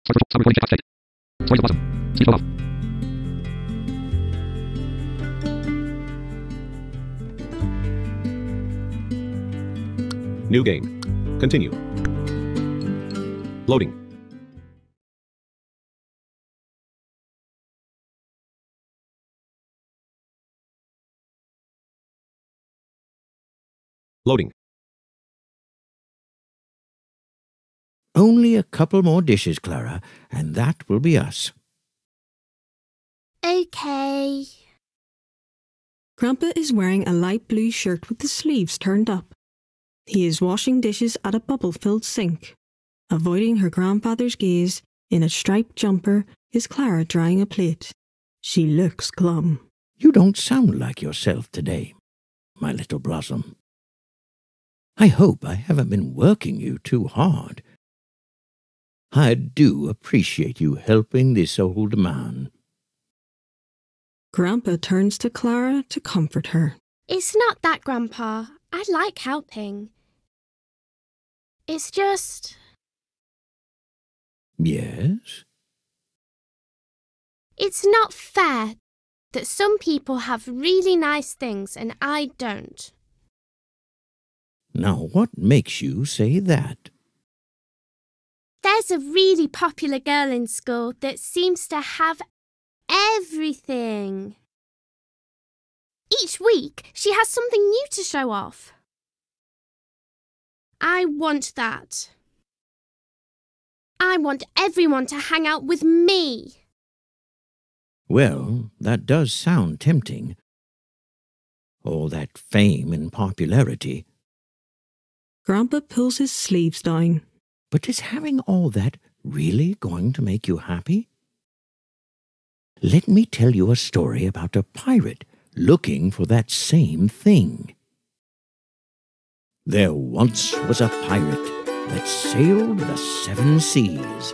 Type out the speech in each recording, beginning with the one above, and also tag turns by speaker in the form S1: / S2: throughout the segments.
S1: New game. Continue. Loading. Loading.
S2: Only a couple more dishes, Clara, and that will be us.
S3: Okay.
S4: Grandpa is wearing a light blue shirt with the sleeves turned up. He is washing dishes at a bubble-filled sink. Avoiding her grandfather's gaze, in a striped jumper, is Clara drying a plate. She looks glum.
S2: You don't sound like yourself today, my little blossom. I hope I haven't been working you too hard. I do appreciate you helping this old man.
S4: Grandpa turns to Clara to comfort her.
S3: It's not that, Grandpa. I like helping. It's just...
S2: Yes?
S3: It's not fair that some people have really nice things and I don't.
S2: Now, what makes you say that?
S3: There's a really popular girl in school that seems to have everything. Each week, she has something new to show off. I want that. I want everyone to hang out with me.
S2: Well, that does sound tempting. All that fame and popularity.
S4: Grandpa pulls his sleeves down.
S2: But is having all that really going to make you happy? Let me tell you a story about a pirate looking for that same thing. There once was a pirate that sailed the 7 seas.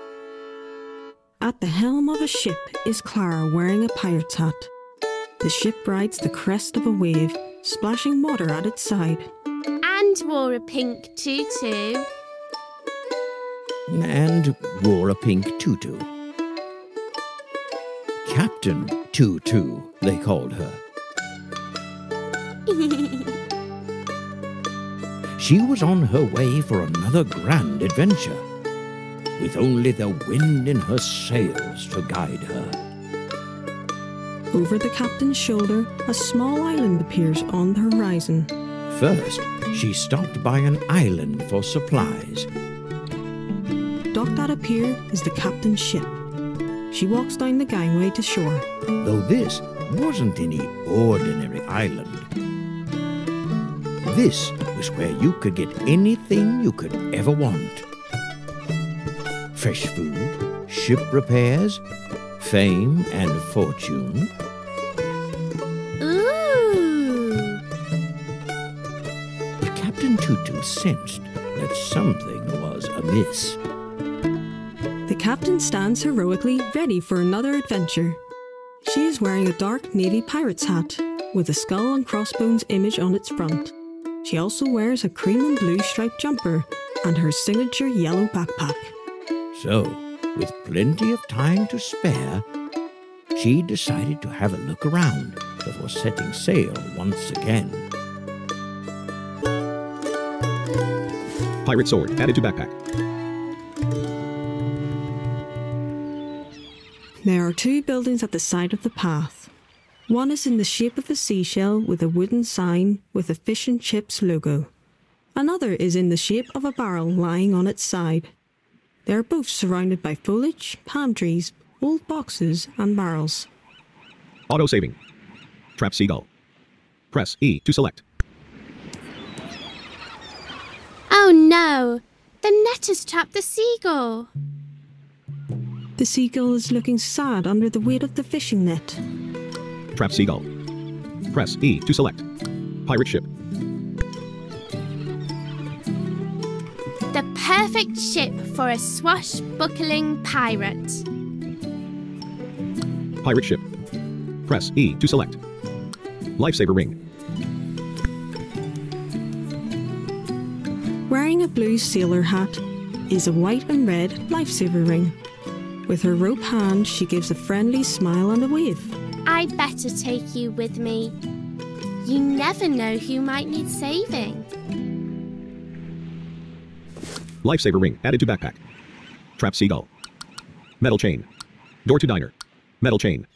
S4: At the helm of a ship is Clara wearing a pirate's hat. The ship rides the crest of a wave, splashing water at its side.
S3: And wore a pink tutu.
S2: And wore a pink tutu. Captain Tutu, they called her. She was on her way for another grand adventure, with only the wind in her sails to guide her.
S4: Over the captain's shoulder, a small island appears on the horizon.
S2: First, she stopped by an island for supplies.
S4: Docked at a pier is the captain's ship. She walks down the gangway to shore.
S2: Though this wasn't any ordinary island. This was where you could get anything you could ever want. Fresh food, ship repairs, fame and fortune.
S3: Ooh!
S2: But Captain Tutu sensed that something was amiss.
S4: The captain stands heroically ready for another adventure. She is wearing a dark navy pirate's hat with a skull and crossbones image on its front. She also wears a cream and blue striped jumper and her signature yellow backpack.
S2: So, with plenty of time to spare, she decided to have a look around before setting sail once again.
S1: Pirate sword added to backpack.
S4: There are 2 buildings at the side of the path. One is in the shape of a seashell with a wooden sign with a fish and chips logo. Another is in the shape of a barrel lying on its side. They are both surrounded by foliage, palm trees, old boxes and barrels.
S1: Auto saving. Trap seagull. Press E to select.
S3: Oh no! The net has trapped the seagull.
S4: The seagull is looking sad under the weight of the fishing net.
S1: Trap seagull. Press E to select. Pirate ship.
S3: The perfect ship for a swashbuckling pirate.
S1: Pirate ship. Press E to select. Lifesaver ring.
S4: Wearing a blue sailor hat, is a white and red lifesaver ring. With her rope hand, she gives a friendly smile and a wave.
S3: I better take you with me. You never know who might need saving.
S1: Lifesaver ring added to backpack. Trap seagull. Metal chain. Door to diner. Metal chain.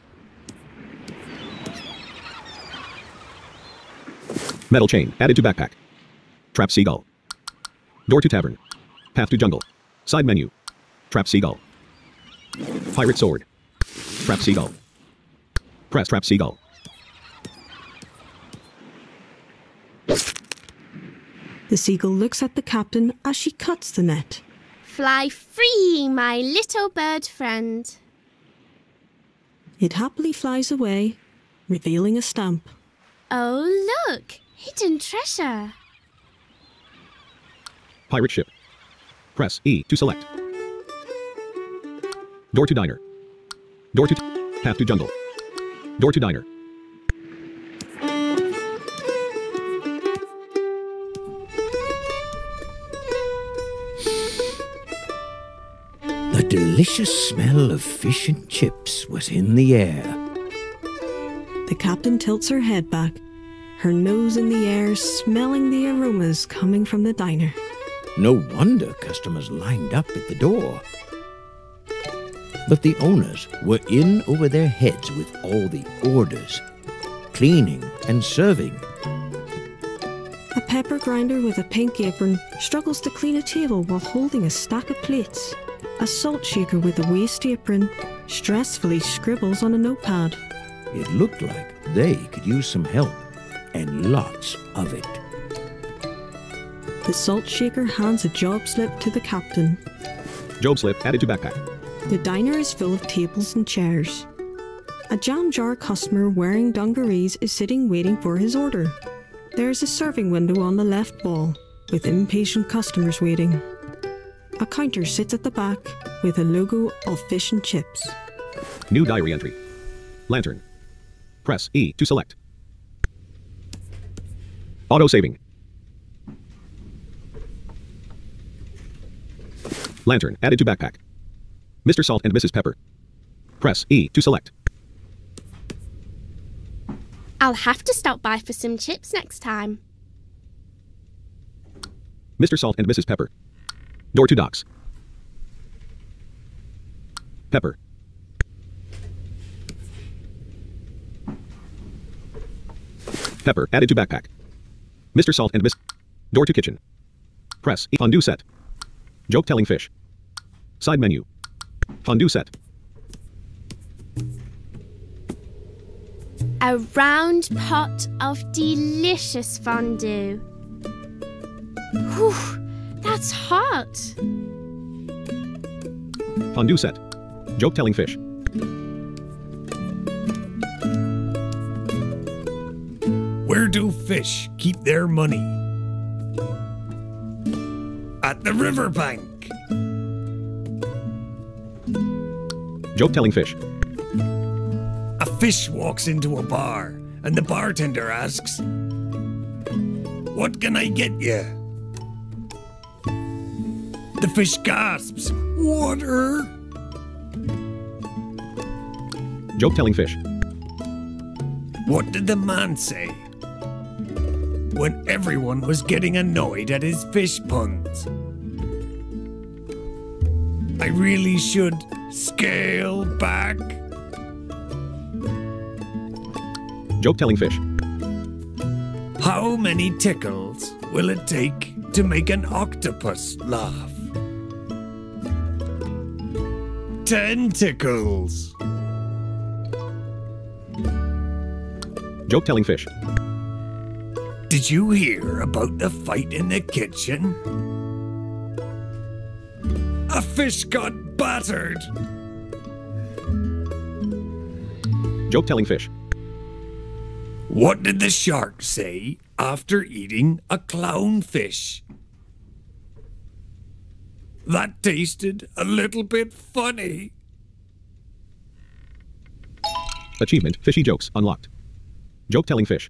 S1: Metal chain added to backpack. Trap seagull. Door to tavern. Path to jungle. Side menu. Trap seagull. Pirate sword. Trap seagull. Press trap seagull.
S4: The seagull looks at the captain as she cuts the net.
S3: Fly free, my little bird friend.
S4: It happily flies away, revealing a stamp.
S3: Oh, look! Hidden treasure.
S1: Pirate ship. Press E to select. Door to diner. Door to path to jungle. Door to diner.
S2: The delicious smell of fish and chips was in the air.
S4: The captain tilts her head back, her nose in the air, smelling the aromas coming from the diner.
S2: No wonder customers lined up at the door. But the owners were in over their heads with all the orders, cleaning and serving.
S4: A pepper grinder with a pink apron struggles to clean a table while holding a stack of plates. A salt shaker with a waste apron stressfully scribbles on a notepad.
S2: It looked like they could use some help, and lots of it.
S4: The salt shaker hands a job slip to the captain.
S1: Job slip added to backpack.
S4: The diner is full of tables and chairs. A jam jar customer wearing dungarees is sitting waiting for his order. There is a serving window on the left wall, with impatient customers waiting. A counter sits at the back with a logo of fish and chips.
S1: New diary entry. Lantern. Press E to select. Auto saving. Lantern added to backpack. Mr. Salt and Mrs. Pepper. Press E to select.
S3: I'll have to stop by for some chips next time.
S1: Mr. Salt and Mrs. Pepper. Door to docks. Pepper. Pepper added to backpack. Mr. Salt and Miss. Door to kitchen. Press E. Fondue set. Joke telling fish. Side menu. Fondue set.
S3: A round pot of delicious fondue. Whew, that's hot.
S1: Fondue set. Joke telling fish.
S5: Where do fish keep their money? At the riverbank.
S1: Joke telling fish.
S5: A fish walks into a bar and the bartender asks, "What can I get you?" The fish gasps, "Water."
S1: Joke telling fish.
S5: What did the man say when everyone was getting annoyed at his fish puns? "I really should scale back."
S1: Joke telling fish.
S5: How many tickles will it take to make an octopus laugh? 10 tickles.
S1: Joke telling fish.
S5: Did you hear about the fight in the kitchen? A fish got battered.
S1: Joke telling fish.
S5: What did the shark say after eating a clownfish? "That tasted a little bit funny."
S1: Achievement. Fishy jokes unlocked. Joke telling fish.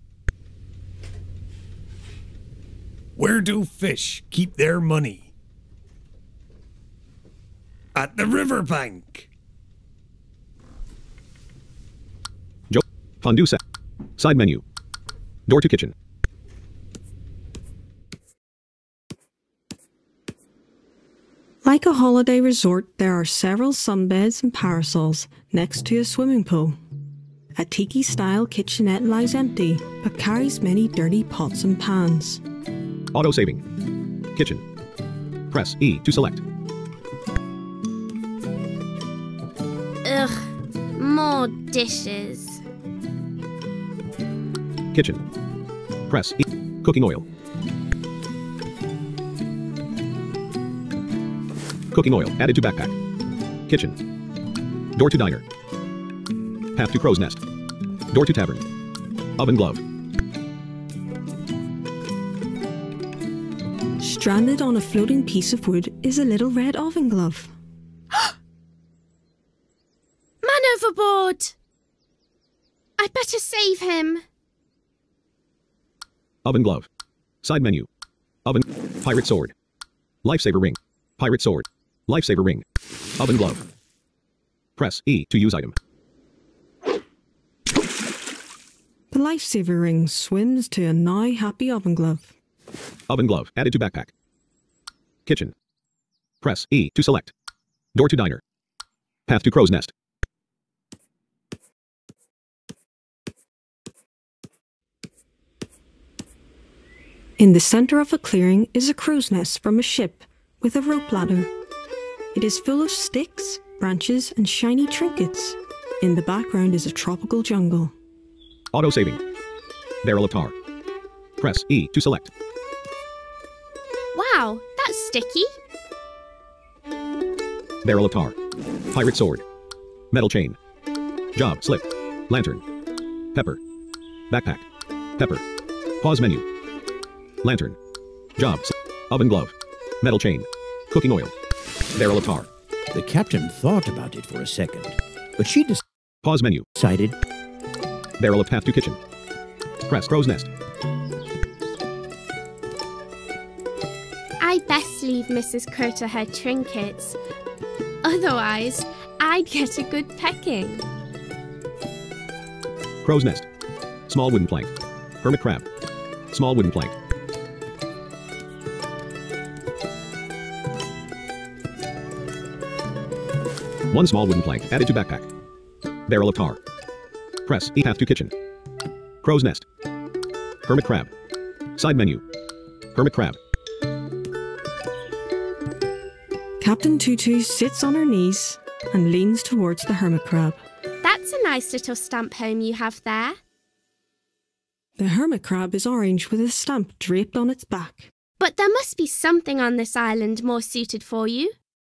S5: Where do fish keep their money? At the riverbank.
S1: Fondue set. Side menu. Door to kitchen.
S4: Like a holiday resort, there are several sunbeds and parasols next to a swimming pool. A tiki-style kitchenette lies empty, but carries many dirty pots and pans.
S1: Auto saving. Kitchen. Press E to select.
S3: Ugh, more dishes.
S1: Kitchen. Press E. Cooking oil. Cooking oil added to backpack. Kitchen. Door to diner. Path to crow's nest. Door to tavern. Oven glove.
S4: Stranded on a floating piece of wood is a little red oven glove.
S3: Man overboard! I better save him.
S1: Oven glove. Side menu. Oven. Pirate sword. Lifesaver ring. Pirate sword. Lifesaver ring. Oven glove. Press E to use item.
S4: The lifesaver ring swims to a now happy oven glove.
S1: Oven glove added to backpack. Kitchen. Press E to select. Door to diner. Path to crow's nest.
S4: In the center of a clearing is a crow's nest from a ship with a rope ladder. It is full of sticks, branches, and shiny trinkets. In the background is a tropical jungle.
S1: Auto saving. Barrel of tar. Press E to select.
S3: Wow, that's sticky.
S1: Barrel of tar. Pirate sword. Metal chain. Job slip. Lantern. Pepper. Backpack. Pepper. Pause menu. Lantern. Job. Oven glove. Metal chain. Cooking oil. Barrel of tar.
S2: The captain thought about it for a second, but she
S1: Pause menu.
S2: decided
S1: Barrel of path to kitchen. Press crow's nest.
S3: I best leave Mrs. Crow to her trinkets. Otherwise, I'd get a good pecking.
S1: Crow's nest. Small wooden plank. Hermit crab. Small wooden plank. One small wooden plank added to backpack. Barrel of tar. Press E path to kitchen. Crow's nest. Hermit crab. Side menu. Hermit crab.
S4: Captain Tutu sits on her knees and leans towards the hermit crab.
S3: That's a nice little stamp home you have there.
S4: The hermit crab is orange with a stamp draped on its back.
S3: But there must be something on this island more suited for you.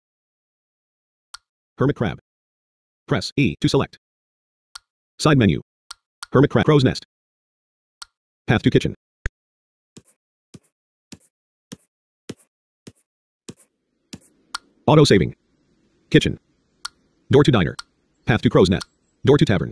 S1: Hermit crab. Press E to select. Side menu. Hermit crab. Crow's nest. Path to kitchen. Auto saving. Kitchen. Door to diner. Path to crow's nest. Door to tavern.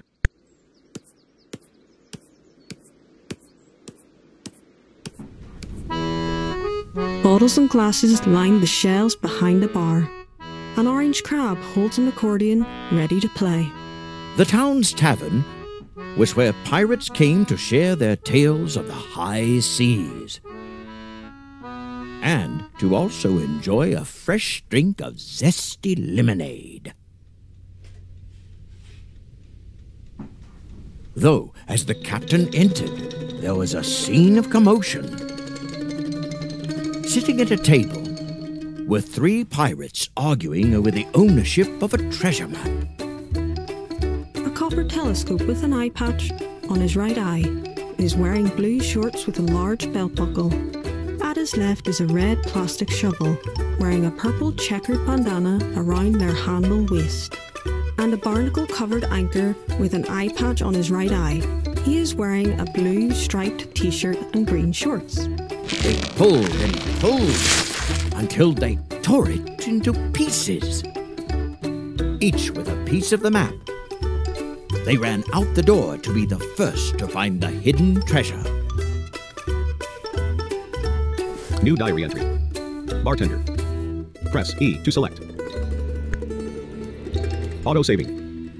S4: Bottles and glasses line the shelves behind the bar. An orange crab holds an accordion ready to play.
S2: the town's tavern was where pirates came to share their tales of the high seas, and to also enjoy a fresh drink of zesty lemonade. Though, as the captain entered, there was a scene of commotion. Sitting at a table were 3 pirates arguing over the ownership of a treasure map.
S4: A copper telescope with an eye patch on his right eye is wearing blue shorts with a large belt buckle. At his left is a red plastic shovel, wearing a purple checkered bandana around their handle waist, and a barnacle-covered anchor with an eye patch on his right eye. He is wearing a blue striped t-shirt and green shorts.
S2: They pulled and pulled until they tore it into pieces, each with a piece of the map. They ran out the door to be the first to find the hidden treasure.
S1: New diary entry. Bartender. Press E to select. Auto saving.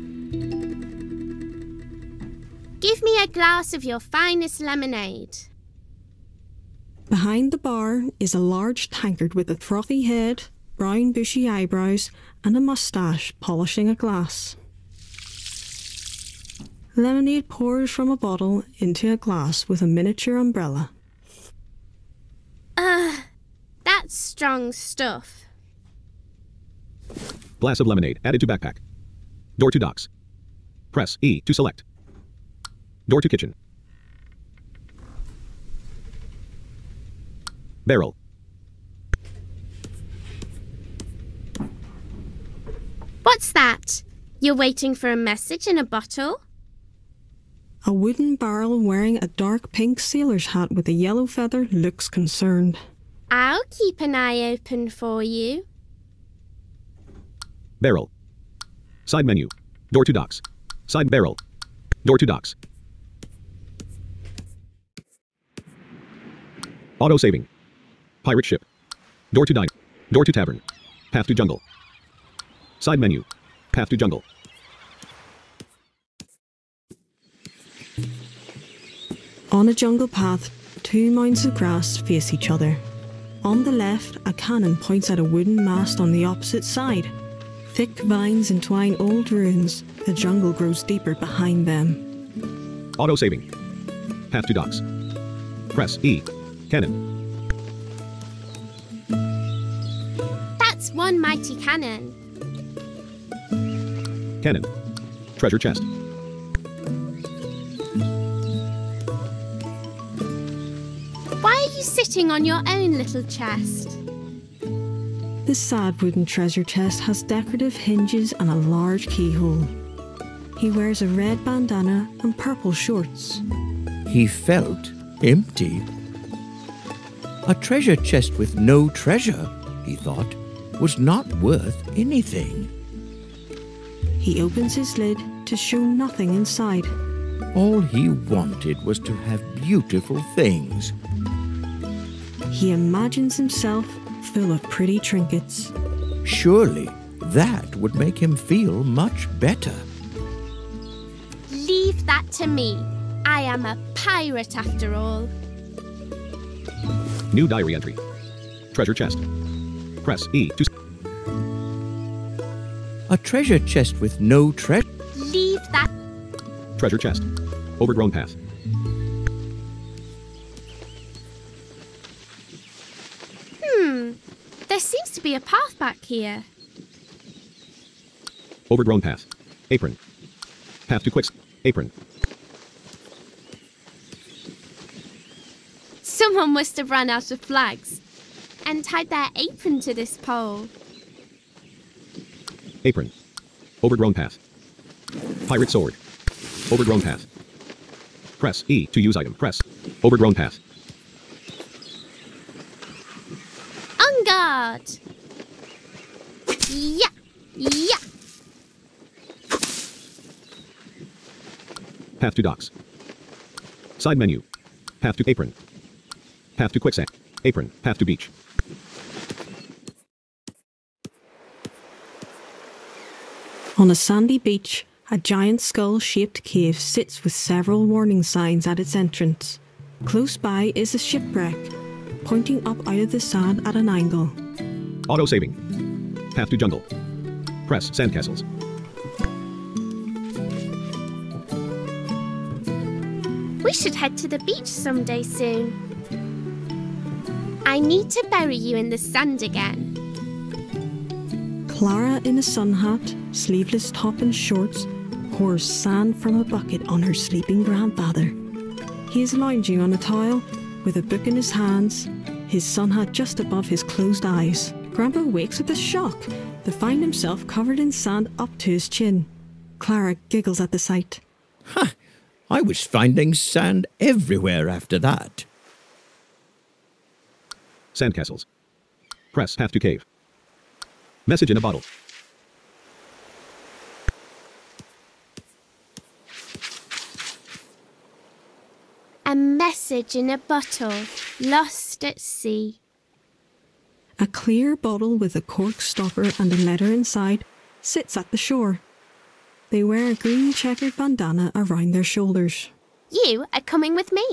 S3: Give me a glass of your finest lemonade.
S4: Behind the bar is a large tankard with a frothy head, brown bushy eyebrows, and a moustache polishing a glass. Lemonade pours from a bottle into a glass with a miniature umbrella.
S3: That's strong stuff.
S1: Glass of lemonade added to backpack. Door to docks. Press E to select. Door to kitchen. Barrel.
S3: What's that? You're waiting for a message in a bottle?
S4: A wooden barrel wearing a dark pink sailor's hat with a yellow feather looks concerned.
S3: I'll keep an eye open for you.
S1: Barrel. Side menu. Door to docks. Side barrel. Door to docks. Auto saving. Pirate ship. Door to dine. Door to tavern. Path to jungle. Side menu. Path to jungle.
S4: On a jungle path, two mounds of grass face each other. On the left, a cannon points at a wooden mast on the opposite side. Thick vines entwine old ruins. The jungle grows deeper behind them.
S1: Auto saving. Path to docks. Press E. Cannon.
S3: That's one mighty cannon.
S1: Cannon. Treasure chest.
S3: Why are you sitting on your own little chest?
S4: The sad wooden treasure chest has decorative hinges and a large keyhole. He wears a red bandana and purple shorts.
S2: He felt empty. A treasure chest with no treasure, he thought, was not worth anything.
S4: He opens his lid to show nothing inside.
S2: All he wanted was to have beautiful things.
S4: He imagines himself full of pretty trinkets.
S2: Surely that would make him feel much better.
S3: Leave that to me. I am a pirate after all.
S1: New diary entry. Treasure chest. Press E to...
S2: A treasure chest with no treasure.
S3: Leave that.
S1: Treasure chest. Overgrown path.
S3: There seems to be a path back here.
S1: Overgrown path. Apron. Path to quicks. Apron.
S3: Someone must have run out of flags and tied their apron to this pole.
S1: Apron. Overgrown path. Pirate sword. Overgrown path. Press E to use item. Press. Overgrown path.
S3: On guard! Yeah! Yeah!
S1: Path to docks. Side menu. Path to apron. Path to quicksand. Apron. Path to beach.
S4: On a sandy beach, a giant skull-shaped cave sits with several warning signs at its entrance. Close by is a shipwreck, pointing up out of the sand at an angle.
S1: Auto saving. Path to jungle. Press sandcastles.
S3: We should head to the beach someday soon. I need to bury you in the sand again.
S4: Clara, in a sun hat, sleeveless top and shorts, pours sand from a bucket on her sleeping grandfather. He is lounging on a towel with a book in his hands, his sun hat just above his closed eyes. Grandpa wakes with a shock to find himself covered in sand up to his chin. Clara giggles at the sight.
S2: Ha! I was finding sand everywhere after that.
S1: Sandcastles. Press path to cave. Message in a bottle.
S3: A message in a bottle, lost at sea.
S4: A clear bottle with a cork stopper and a letter inside sits at the shore. They wear a green checkered bandana around their shoulders.
S3: You are coming with me.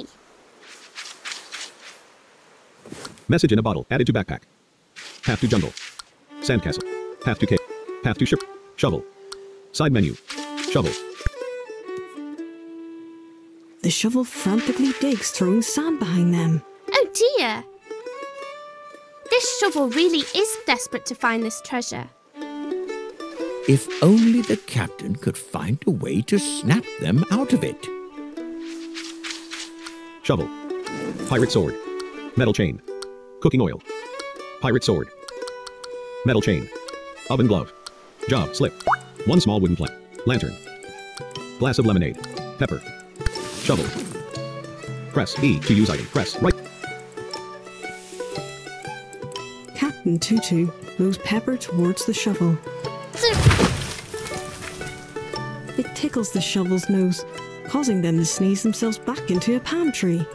S1: Message in a bottle added to backpack. Path to jungle. Sandcastle. Path to cave. Path to ship. Shovel. Side menu. Shovel.
S4: The shovel frantically digs, throwing sand behind them.
S3: Oh dear. This shovel really is desperate to find this treasure.
S2: If only the captain could find a way to snap them out of it.
S1: Shovel. Pirate sword. Metal chain. Cooking oil. Pirate sword. Metal chain. Oven glove. Job slip. One small wooden plank. Lantern. Glass of lemonade. Pepper. Shovel. Press E to use item. Press right.
S4: Captain Tutu blows pepper towards the shovel. It tickles the shovel's nose, causing them to sneeze themselves back into a palm tree.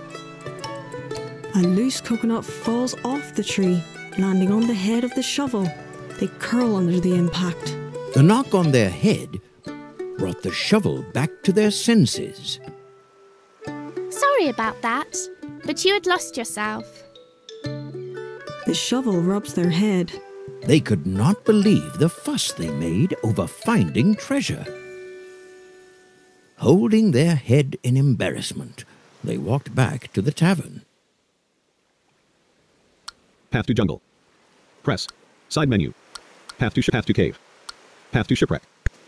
S4: A loose coconut falls off the tree, landing on the head of the shovel. They curl under the impact.
S2: The knock on their head brought the shovel back to their senses.
S3: Sorry about that, but you had lost yourself.
S4: The shovel rubs their head.
S2: They could not believe the fuss they made over finding treasure. Holding their head in embarrassment, they walked back to the tavern.
S1: Path to jungle. Press. Side menu. Path to cave. Path to shipwreck.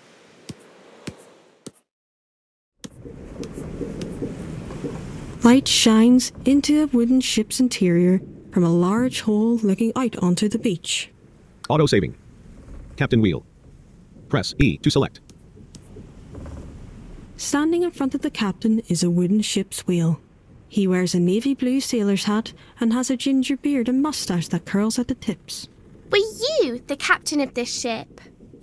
S4: Light shines into a wooden ship's interior from a large hole looking out onto the beach.
S1: Auto saving. Captain wheel. Press E to select.
S4: Standing in front of the captain is a wooden ship's wheel. He wears a navy blue sailor's hat and has a ginger beard and mustache that curls at the tips.
S3: Were you the captain of this ship?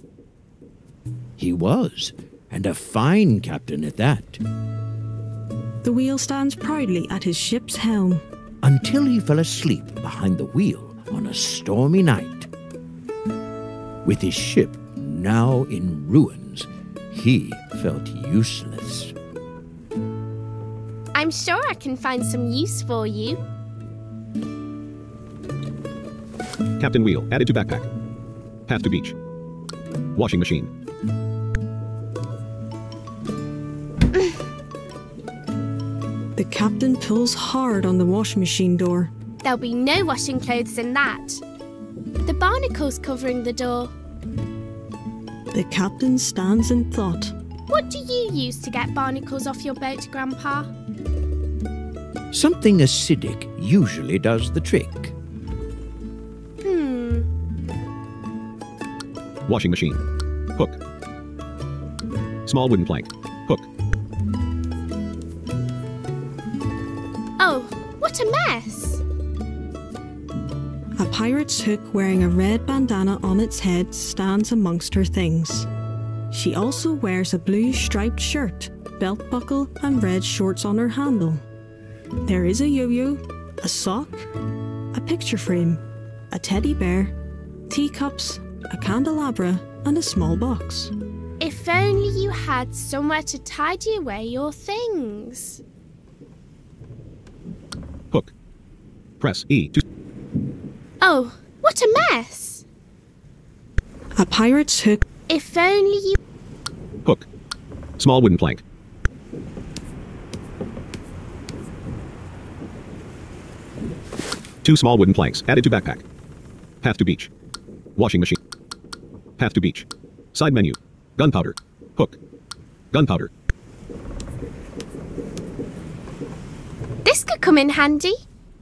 S2: He was, and a fine captain at that.
S4: The wheel stands proudly at his ship's helm.
S2: Until he fell asleep behind the wheel on a stormy night. With his ship now in ruins, he felt useless.
S3: I'm sure I can find some use for you.
S1: Captain wheel added to backpack. Path to beach. Washing machine.
S4: The captain pulls hard on the washing machine door.
S3: There'll be no washing clothes in that. The barnacle's covering the door.
S4: The captain stands in thought.
S3: What do you use to get barnacles off your boat, Grandpa?
S2: Something acidic usually does the trick.
S1: Washing machine. Hook. Small wooden plank. Hook.
S3: Oh, what a mess!
S4: A pirate's hook wearing a red bandana on its head stands amongst her things. She also wears a blue striped shirt, belt buckle and red shorts on her handle. There is a yo-yo, a sock, a picture frame, a teddy bear, teacups, a candelabra and a small box.
S3: If only you had somewhere to tidy away your things.
S1: Hook. Press E to...
S3: Oh, what a mess!
S4: A pirate's hook.
S3: If only you...
S1: Hook. Small wooden plank. Two small wooden planks added to backpack. Path to beach. Washing machine. Path to beach. Side menu. Gunpowder. Hook. Gunpowder.
S3: This could come in handy.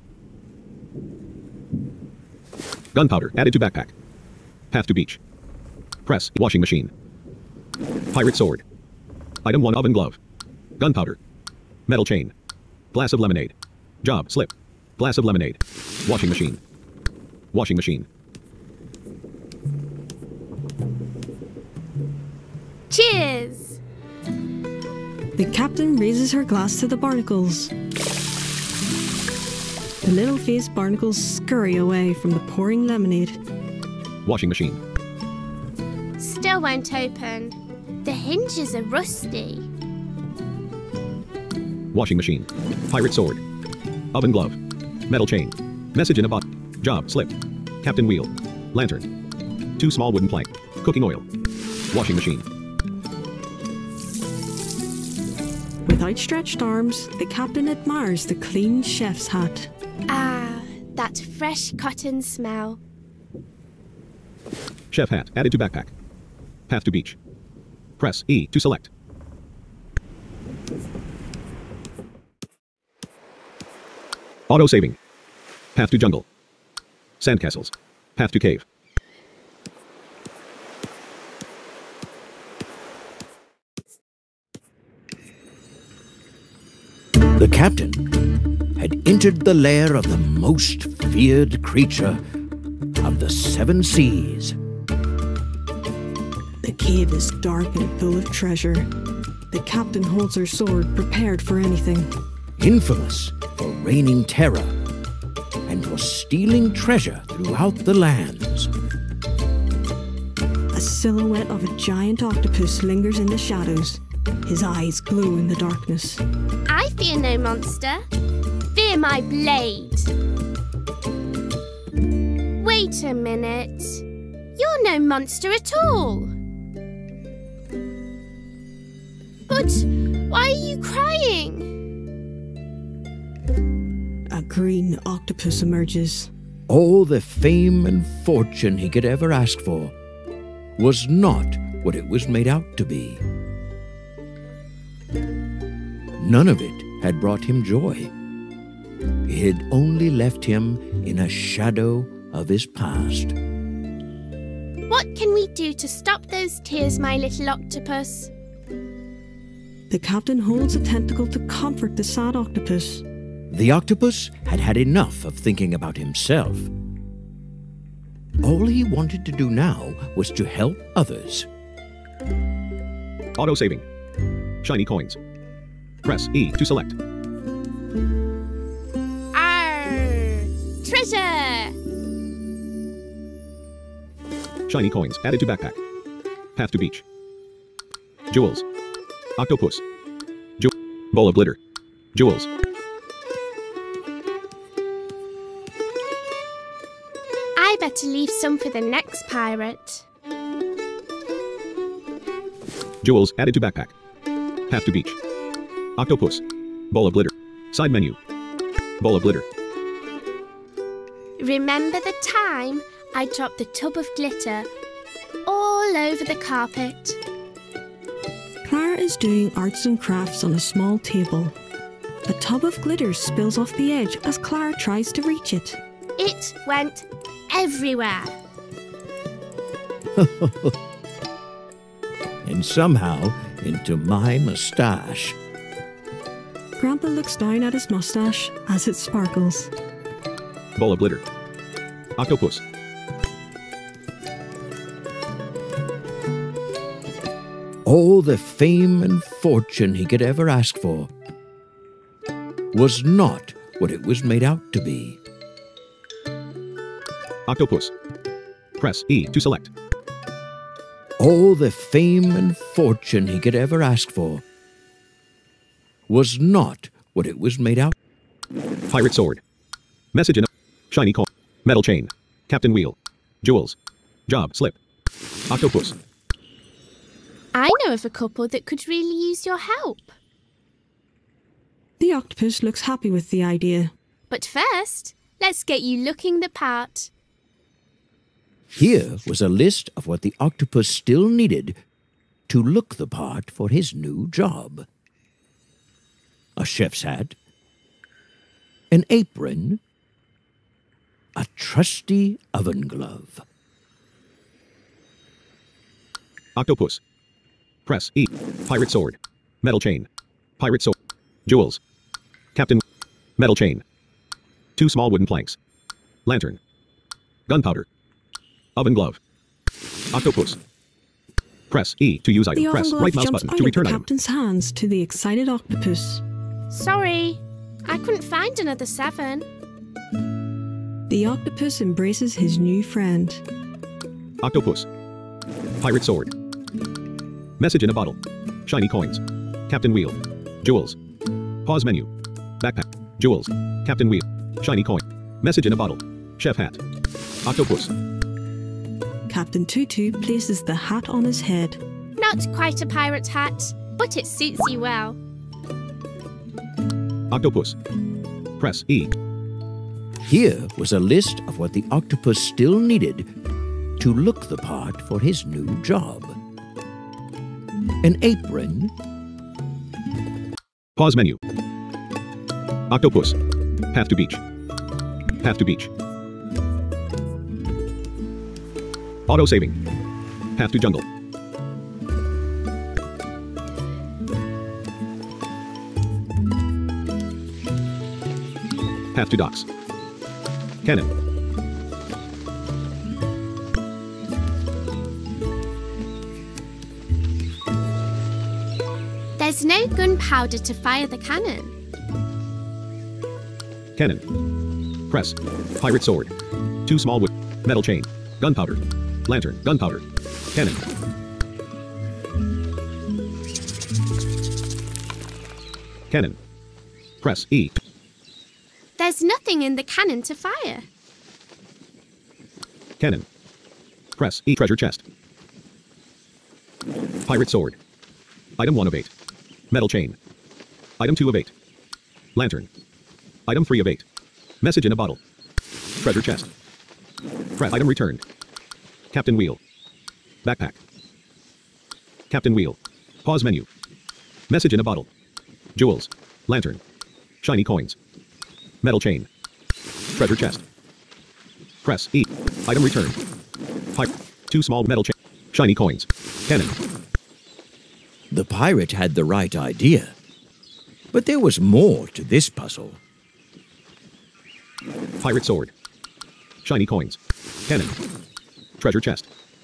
S1: Gunpowder added to backpack. Path to beach. Press washing machine. Pirate sword. Item 1 oven glove. Gunpowder. Metal chain. Glass of lemonade. Job slip. Glass of lemonade. Washing machine. Washing machine.
S3: Cheers!
S4: The captain raises her glass to the barnacles. The little-faced barnacles scurry away from the pouring lemonade.
S1: Washing machine.
S3: Still won't open. The hinges are rusty.
S1: Washing machine. Pirate sword. Oven glove. Metal chain. Message in a bottle. Job slip. Captain wheel. Lantern. 2 small wooden plank. Cooking oil. Washing machine.
S4: With outstretched arms, the captain admires the clean chef's hat.
S3: Ah, that fresh cotton smell.
S1: Chef hat added to backpack. Path to beach. Press E to select. Auto saving. Path to jungle. Sandcastles. Path to cave.
S2: The captain had entered the lair of the most feared creature of the 7 seas.
S4: The cave is dark and full of treasure. The captain holds her sword, prepared for anything.
S2: Infamous for reigning terror and for stealing treasure throughout the lands.
S4: A silhouette of a giant octopus lingers in the shadows. His eyes glow in the darkness.
S3: I fear no monster. Fear my blade. Wait a minute. You're no monster at all. But why are you crying?
S4: A green octopus emerges.
S2: All the fame and fortune he could ever ask for was not what it was made out to be. None of it had brought him joy. It had only left him in a shadow of his past.
S3: What can we do to stop those tears, my little octopus?
S4: The captain holds a tentacle to comfort the sad octopus.
S2: The octopus had had enough of thinking about himself. All he wanted to do now was to help others.
S1: Auto saving. Shiny coins. Press E to select.
S3: Arr! Treasure!
S1: Shiny coins added to backpack. Path to beach. Jewels. Octopus. Bowl of glitter. Jewels.
S3: I better leave some for the next pirate.
S1: Jewels added to backpack. Path to beach. Octopus. Bowl of glitter. Side menu. Bowl of glitter.
S3: Remember the time I dropped the tub of glitter all over the carpet?
S4: Clara is doing arts and crafts on a small table. A tub of glitter spills off the edge as Clara tries to reach it.
S3: It went everywhere.
S2: And somehow into my moustache.
S4: Grandpa looks down at his mustache as it sparkles.
S1: Bowl of glitter. Octopus.
S2: All the fame and fortune he could ever ask for was not what it was made out to be.
S1: Octopus. Press E to select.
S2: All the fame and fortune he could ever ask for was not what it was made out.
S1: Pirate sword. Message in a shiny coin. Metal chain. Captain wheel. Jewels. Job slip. Octopus.
S3: I know of a couple that could really use your help.
S4: The octopus looks happy with the idea.
S3: But first, let's get you looking the part.
S2: Here was a list of what the octopus still needed to look the part for his new job. A chef's hat, an apron, a trusty oven glove.
S1: Octopus. Press E. Pirate sword. Metal chain. Pirate sword. Jewels. Captain. Metal chain. 2 small wooden planks. Lantern. Gunpowder. Oven glove. Octopus. Press E to use item.
S4: The oven
S1: Press
S4: glove
S1: right mouse
S4: jumps
S1: button
S4: out
S1: to
S4: of
S1: return
S4: the
S1: item.
S4: captain's hands to the excited octopus.
S3: Sorry, I couldn't find another 7.
S4: The octopus embraces his new friend.
S1: Octopus. Pirate sword. Message in a bottle. Shiny coins. Captain wheel. Jewels. Pause menu. Backpack. Jewels. Captain wheel. Shiny coin. Message in a bottle. Chef hat. Octopus.
S4: Captain Tutu places the hat on his head.
S3: Not quite a pirate hat, but it suits you well.
S1: Octopus. Press E.
S2: Here was a list of what the octopus still needed to look the part for his new job. An apron,
S1: Pause menu. Octopus. Path to beach. Path to beach. Auto saving. Path to jungle. Path to docks. Cannon.
S3: There's no gunpowder to fire the cannon.
S1: Cannon. Press. Pirate sword. 2 small wood. Metal chain. Gunpowder. Lantern. Gunpowder. Cannon. Cannon. Press E.
S3: There's nothing in the cannon to fire.
S1: Cannon. Press E. Treasure chest. Pirate sword. Item 1 of 8. Metal chain. Item 2 of 8. Lantern. Item 3 of 8. Message in a bottle. Treasure chest. Item returned. Captain wheel. Backpack. Captain wheel. Pause menu. Message in a bottle. Jewels. Lantern. Shiny coins. Metal chain. Treasure chest. Press E. Item returned. 2 small metal chain. Shiny coins. Cannon.
S2: the pirate had the right idea. But there was more to this puzzle.
S1: Pirate sword. Shiny coins. Cannon. Treasure chest.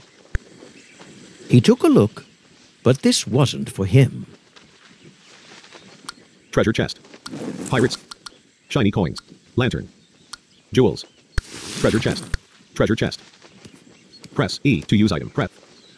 S2: He took a look, but this wasn't for him.
S1: Treasure chest. Pirates. Shiny coins. Lantern. Jewels. Treasure chest. Treasure chest. Press E to use item. Prep.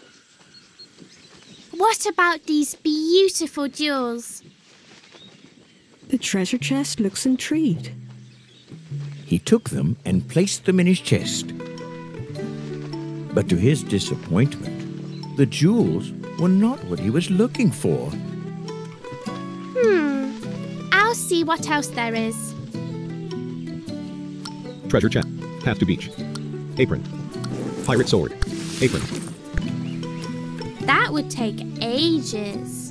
S3: What about these beautiful jewels?
S4: The treasure chest looks intrigued.
S2: He took them and placed them in his chest. But to his disappointment, the jewels were not what he was looking for.
S3: I'll see what else there is.
S1: Treasure chest. Path to beach. Apron. Pirate sword. Apron.
S3: That would take ages.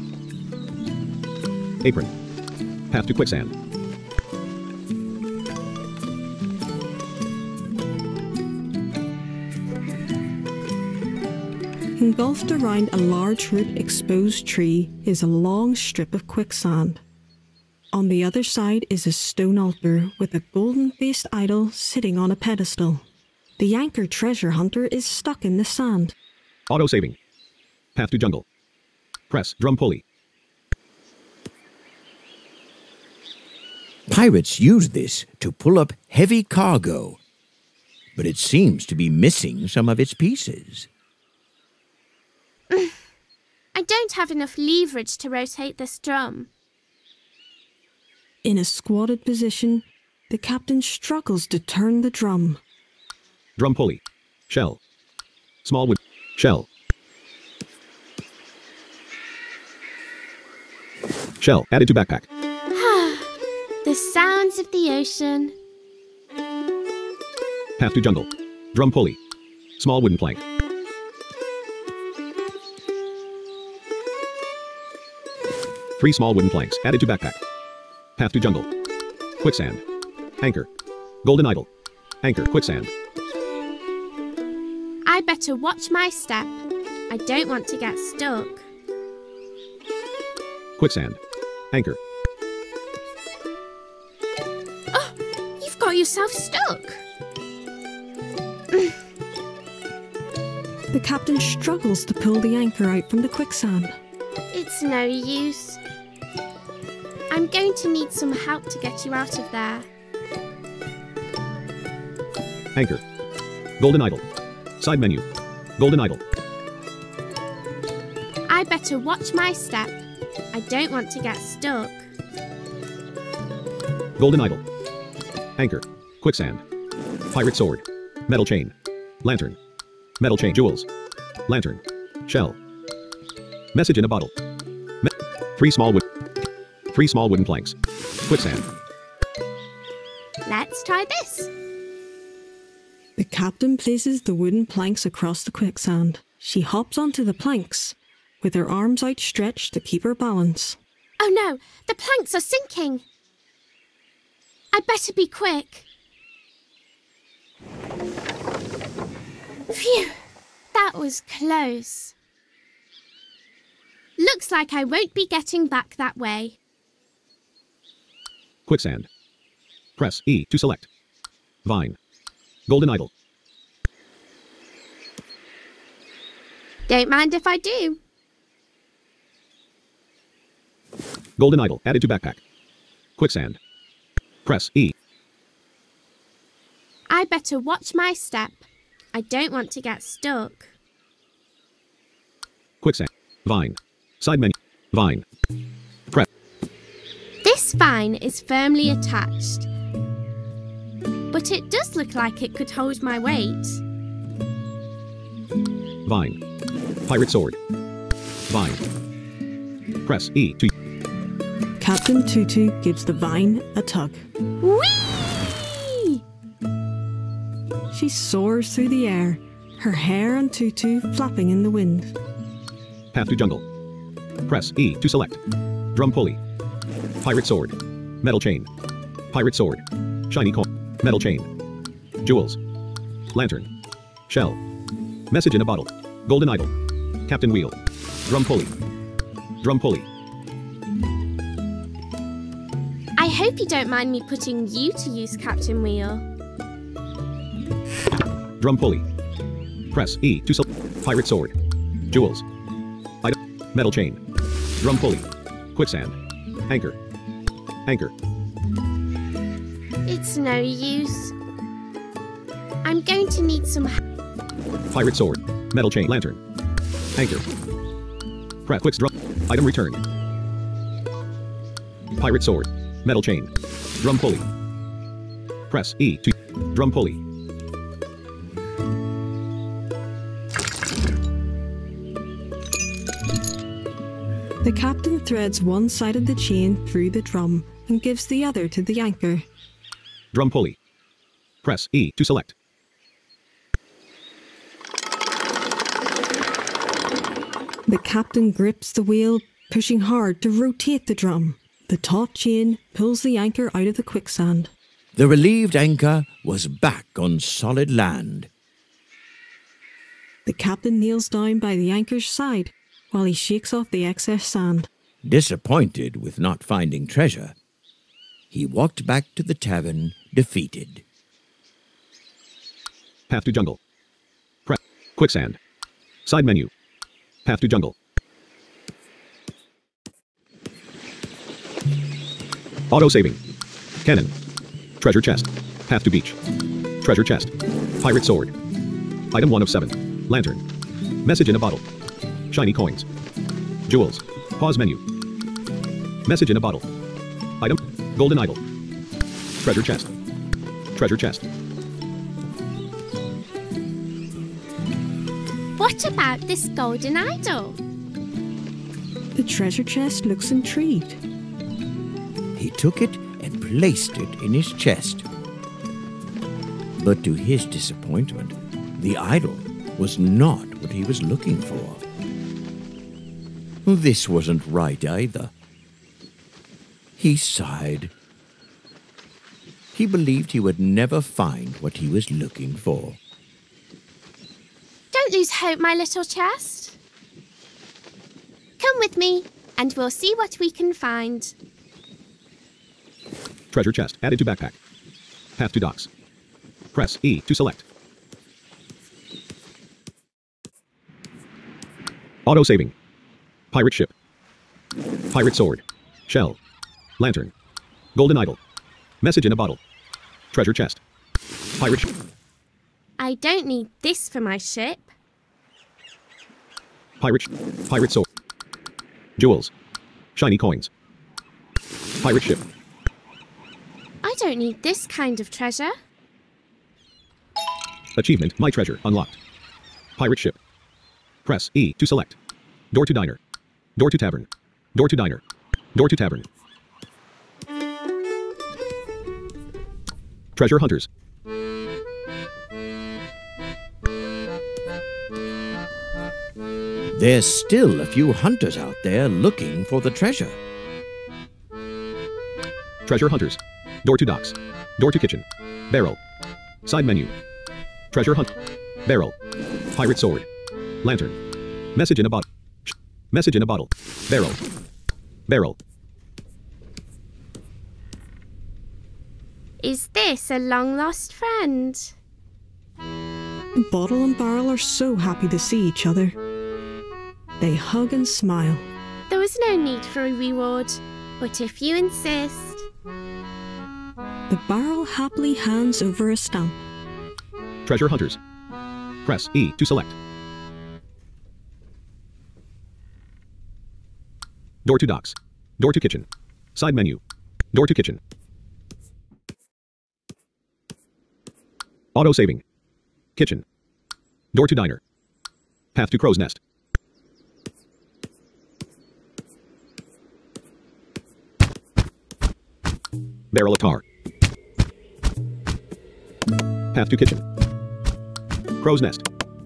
S1: Apron. Path to quicksand.
S4: Engulfed around a large root exposed tree is a long strip of quicksand. On the other side is a stone altar with a golden-faced idol sitting on a pedestal. The anchor treasure hunter is stuck in the sand.
S1: Auto saving. Path to jungle. Press drum pulley.
S2: Pirates use this to pull up heavy cargo, but it seems to be missing some of its pieces.
S3: I don't have enough leverage to rotate this drum.
S4: In a squatted position, the captain struggles to turn the drum.
S1: Drum pulley. Shell. Small wood. Shell. Shell added to backpack.
S3: The sounds of the ocean.
S1: Path to jungle. Drum pulley. Small wooden plank. Three small wooden planks added to backpack. Path to jungle. Quicksand. Anchor. Golden idol. Anchor. Quicksand.
S3: I better watch my step. I don't want to get stuck.
S1: Quicksand. Anchor.
S3: Oh, you've got yourself stuck.
S4: The captain struggles to pull the anchor out from the quicksand.
S3: It's no use. I'm going to need some help to get you out of there.
S1: Anchor. Golden idol. Side menu. Golden idol.
S3: I better watch my step. I don't want to get stuck.
S1: Golden idol. Anchor. Quicksand. Pirate sword. Metal chain. Lantern. Metal chain. Jewels. Lantern. Shell. Message in a bottle. Three small wooden planks. Quicksand.
S3: Let's try this.
S4: The captain places the wooden planks across the quicksand. She hops onto the planks, with her arms outstretched to keep her balance.
S3: Oh no, the planks are sinking. I'd better be quick. Phew, that was close. Looks like I won't be getting back that way.
S1: Quicksand. Press E to select. Vine. Golden idol.
S3: Don't mind if I do.
S1: Golden idol added to backpack. Quicksand. Press E.
S3: I better watch my step. I don't want to get stuck.
S1: Quicksand. Vine. Side menu. Vine. Press.
S3: This vine is firmly attached, but it does look like it could hold my weight.
S1: Vine. Pirate sword. Vine. Press E to...
S4: Captain Tutu gives the vine a tug.
S3: Whee!
S4: She soars through the air, her hair and tutu flapping in the wind.
S1: Path to jungle. Press E to select. Drum pulley. Pirate sword. Metal chain. Pirate sword. Shiny coin. Metal chain. Jewels. Lantern. Shell. Message in a bottle. Golden idol. Captain wheel. Drum pulley. Drum pulley.
S3: I hope you don't mind me putting you to use, Captain Wheel.
S1: Drum pulley. Press E to select. Pirate sword. Jewels. Item. Metal chain. Drum pulley. Quicksand. Anchor. Anchor.
S3: It's no use. I'm going to need some
S1: Pirate sword. Metal chain. Lantern. Anchor. Press quick drum. Item return. Pirate sword. Metal chain. Drum pulley. Press E to drum pulley.
S4: The captain threads one side of the chain through the drum and gives the other to the anchor.
S1: Drum pulley. Press E to select.
S4: The captain grips the wheel, pushing hard to rotate the drum. The taut chain pulls the anchor out of the quicksand.
S2: The relieved anchor was back on solid land.
S4: The captain kneels down by the anchor's side while he shakes off the excess sand.
S2: Disappointed with not finding treasure, he walked back to the tavern defeated.
S1: Path to jungle. Press quicksand. Side menu. Path to jungle. Auto saving. Cannon. Treasure chest. Path to beach. Treasure chest. Pirate sword. Item 1 of 7. Lantern. Message in a bottle. Shiny coins. Jewels. Pause menu. Message in a bottle. Item. Golden idol. Treasure chest. Treasure chest.
S3: What about this golden idol?
S4: The treasure chest looks intrigued.
S2: He took it and placed it in his chest. But to his disappointment, the idol was not what he was looking for. This wasn't right either. He sighed. He believed he would never find what he was looking for.
S3: Don't lose hope, my little chest. Come with me, and we'll see what we can find.
S1: Treasure chest added to backpack. Path to docks. Press E to select. Auto saving. Pirate ship. Pirate sword. Shell. Lantern. Golden idol. Message in a bottle. Treasure chest. Pirate ship.
S3: I don't need this for my ship.
S1: Pirate sword. Jewels. Shiny coins. Pirate ship.
S3: I don't need this kind of treasure.
S1: Achievement, my treasure, unlocked. Pirate ship. Press E to select. Door to diner. Door to tavern. Door to diner. Door to tavern. Treasure hunters.
S2: There's still a few hunters out there looking for the treasure.
S1: Treasure hunters. Door to docks. Door to kitchen. Barrel. Side menu. Treasure hunt. Barrel. Pirate sword. Lantern. Message in a bottle. Message in a bottle. Barrel. Barrel.
S3: Is this a long-lost friend?
S4: Bottle and Barrel are so happy to see each other. They hug and smile.
S3: There was no need for a reward, but if you insist...
S4: The Barrel happily hands over a stamp.
S1: Treasure hunters. Press E to select. Door to docks. Door to kitchen. Side menu. Door to kitchen. Auto saving. Kitchen. Door to diner. Path to crow's nest. Barrel of tar. Path to kitchen. Crow's nest.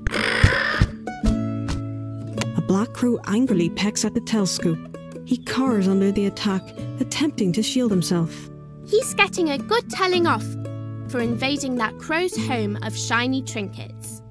S4: A black crow angrily pecks at the telescope. He cowers under the attack, attempting to shield himself.
S3: He's getting a good telling off for invading that crow's home of shiny trinkets.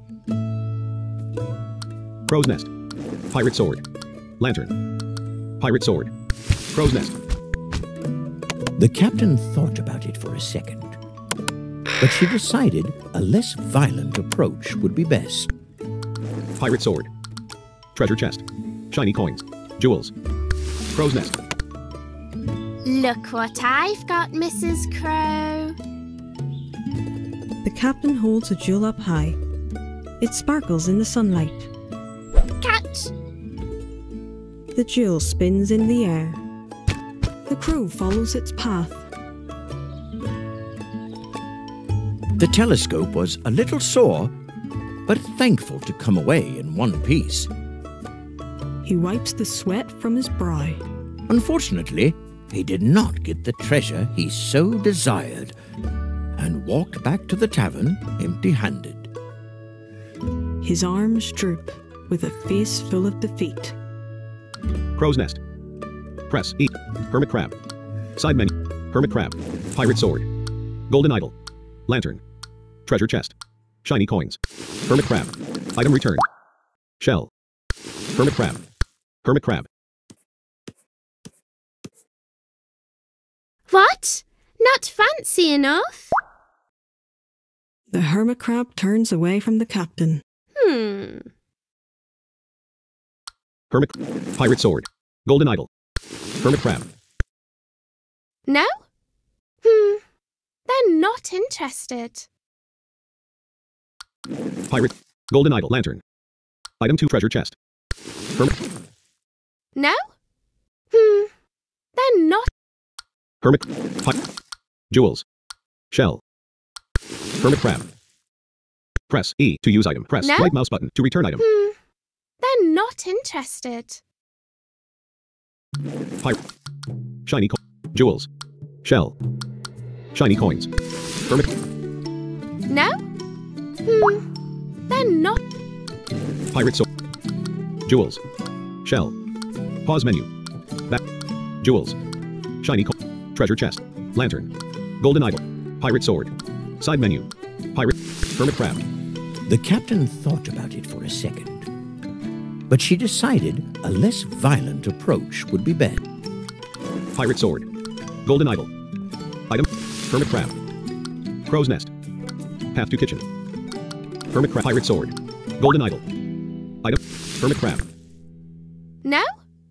S1: Crow's nest. Pirate sword. Lantern. Pirate sword. Crow's nest.
S2: The captain thought about it for a second, but she decided a less violent approach would be best.
S1: Pirate sword. Treasure chest. Shiny coins. Jewels. Crow's nest.
S3: Look what I've got, Mrs. Crow.
S4: The captain holds a jewel up high. It sparkles in the sunlight.
S3: Catch!
S4: The jewel spins in the air. The crow follows its path.
S2: The telescope was a little sore, but thankful to come away in one piece.
S4: He wipes the sweat from his brow.
S2: Unfortunately, he did not get the treasure he so desired, and walked back to the tavern empty-handed.
S4: His arms droop, with a face full of defeat.
S1: Crow's nest. Press E. Hermit crab. Side menu. Hermit crab. Pirate sword. Golden idol. Lantern. Treasure chest. Shiny coins. Hermit crab. Item returned. Shell. Hermit crab. Hermit crab.
S3: What? Not fancy enough?
S4: The hermit crab turns away from the captain.
S1: Hermit. Pirate sword. Golden idol. Hermit crab.
S3: No? They're not interested.
S1: Pirate. Golden idol. Lantern. Item 2 treasure chest. Hermit.
S3: No? They're not.
S1: Hermit. Jewels. Shell. Hermit crab. Press E to use item. Press
S3: No?
S1: right mouse button to return item.
S3: They're not interested.
S1: Pirate. Shiny jewels. Shell. Shiny coins. Hermit.
S3: No? They're not.
S1: Pirate sword. Jewels. Shell. Pause menu. Back. Jewels. Shiny treasure chest. Lantern. Golden idol. Pirate sword. Side menu. Pirate. Hermit crab.
S2: The captain thought about it for a second, but she decided a less violent approach would be best.
S1: Pirate sword. Golden idol. Item. Hermit crab. Crow's nest. Path to kitchen. Hermit crab. Pirate sword. Golden idol. Item. Hermit crab.
S3: No?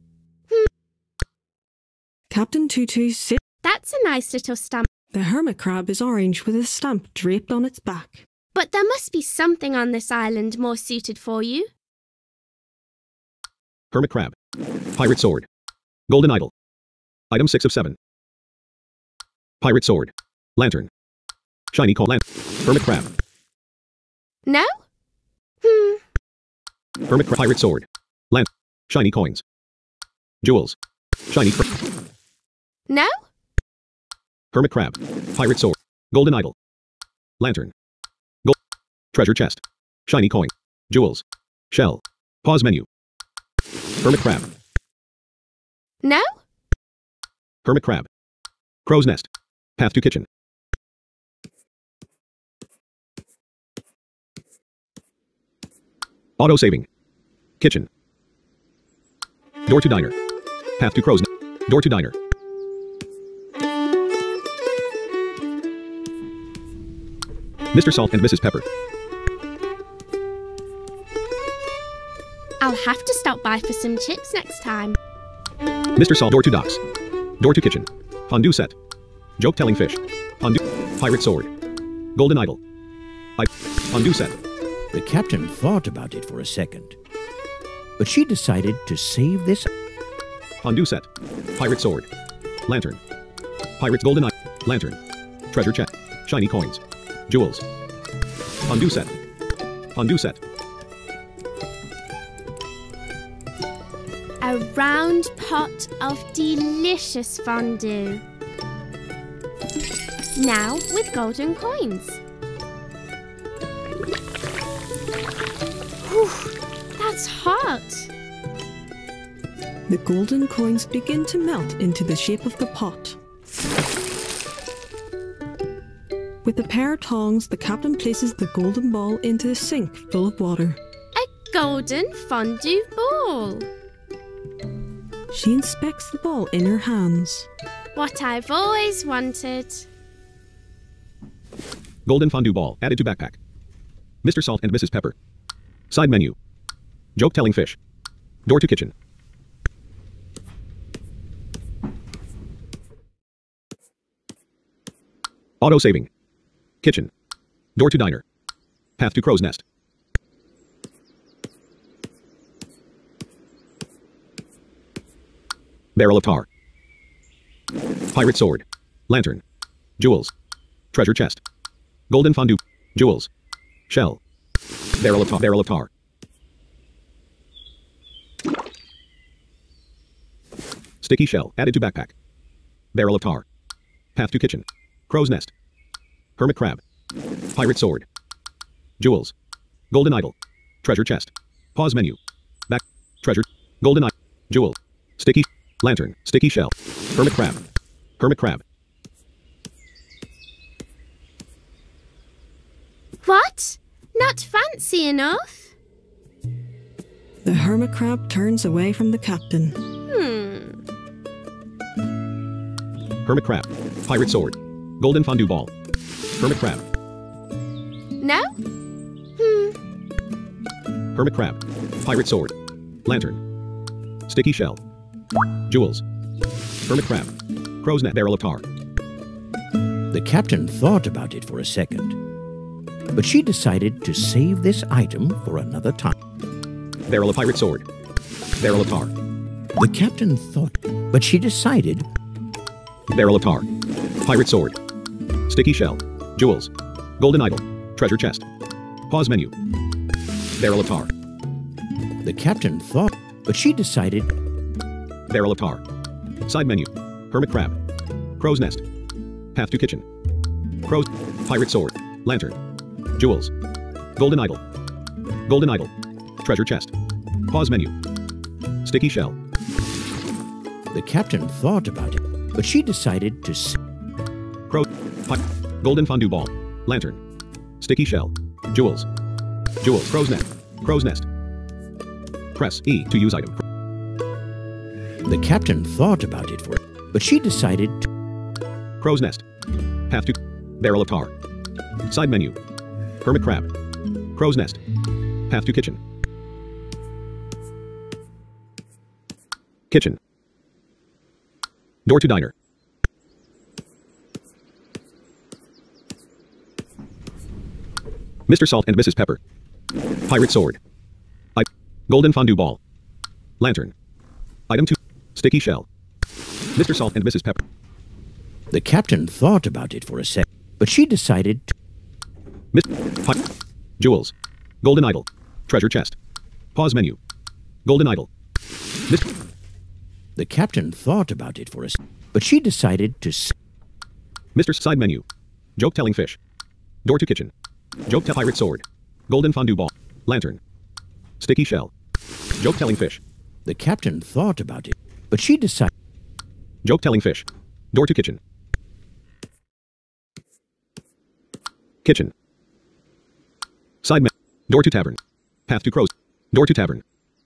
S4: Captain Tutu sits.
S3: That's a nice little stamp.
S4: The hermit crab is orange with a stamp draped on its back.
S3: But there must be something on this island more suited for you.
S1: Hermit crab. Pirate sword. Golden idol. Item 6 of 7. Pirate sword. Lantern. Shiny coin. Hermit crab.
S3: No?
S1: Hermit crab. Pirate sword. Lantern. Shiny coins. Jewels. Shiny crab.
S3: No?
S1: Hermit crab. Pirate sword. Golden idol. Lantern. Gold. Treasure chest. Shiny coin. Jewels. Shell. Pause menu. Hermit crab.
S3: No?
S1: Hermit crab. Crow's nest. Path to kitchen. Auto saving. Kitchen. Door to diner. Path to crow's nest. Door to diner. Mr. Salt and Mrs. Pepper.
S3: I'll have to stop by for some chips next time.
S1: Mr. Salt. Door to docks. Door to kitchen. Fondue set. Joke telling fish. Fondue. Pirate sword. Golden idol. Fondue set.
S2: The captain thought about it for a second, but she decided to save this.
S1: Fondue set. Pirate sword. Lantern. Pirate's golden eye. Lantern. Treasure chest. Shiny coins. Jewels. Fondue set. Fondue set.
S3: A round pot of delicious fondue. Now with golden coins. Whew, that's hot.
S4: The golden coins begin to melt into the shape of the pot. With a pair of tongs, the captain places the golden ball into a sink full of water.
S3: A golden fondue ball.
S4: She inspects the ball in her hands.
S3: What I've always wanted.
S1: Golden fondue ball added to backpack. Mr. Salt and Mrs. Pepper. Side menu. Joke telling fish. Door to kitchen. Auto saving. Kitchen. Door to diner. Path to crow's nest. Barrel of tar. Pirate sword. Lantern. Jewels. Treasure chest. Golden fondue. Jewels. Shell. Barrel of tar. Barrel of tar. Sticky shell added to backpack. Barrel of tar. Path to kitchen. Crow's nest. Hermit crab. Pirate sword. Jewels. Golden idol. Treasure chest. Pause menu. Back. Treasure. Golden idol. Jewel. Sticky. Lantern. Sticky shell. Hermit crab. Hermit crab.
S3: What? Not fancy enough?
S4: The hermit crab turns away from the captain.
S1: Hermit crab. Pirate sword. Golden fondue ball. Hermit crab.
S3: No?
S1: Hermit crab. Pirate sword. Lantern. Sticky shell. Jewels. Hermit crab. Crow's nest. Barrel of tar.
S2: The captain thought about it for a second, but she decided to save this item for another time.
S1: Barrel of pirate sword. Barrel of tar.
S2: The captain thought, but she decided.
S1: Barrel of tar. Pirate sword. Sticky shell. Jewels. Golden idol. Treasure chest. Pause menu. Barrel of tar.
S2: The captain thought, but she decided.
S1: Barrel of tar. Side menu. Hermit crab. Crow's nest. Path to kitchen. Crow's. Pirate sword. Lantern. Jewels. Golden idol. Golden idol. Treasure chest. Pause menu. Sticky shell.
S2: The captain thought about it, but she decided to.
S1: Crow. Golden fondue ball. Lantern. Sticky shell. Jewels. Jewels. Crow's nest. Crow's nest. Press E to use item.
S2: The captain thought about it for it, but she decided.
S1: Crow's nest. Path to. Barrel of tar. Side menu. Hermit crab. Crow's nest. Path to kitchen. Kitchen. Door to diner. Mr. Salt and Mrs. Pepper. Pirate sword. Golden fondue ball. Lantern. Item 2. Sticky shell. Mr. Salt and Mrs. Pepper.
S2: The captain thought about it for a sec, but she decided to...
S1: Jewels. Golden idol. Treasure chest. Pause menu. Golden idol.
S2: The captain thought about it for a sec, but she decided to...
S1: Mr. Side menu. Joke telling fish. Door to kitchen. Joke tell pirate sword. Golden fondue ball. Lantern. Sticky shell. Joke telling fish.
S2: The captain thought about it, but she decided...
S1: Joke telling fish. Door to kitchen. Kitchen. Side menu. Door to tavern. Path to crows. Door to tavern.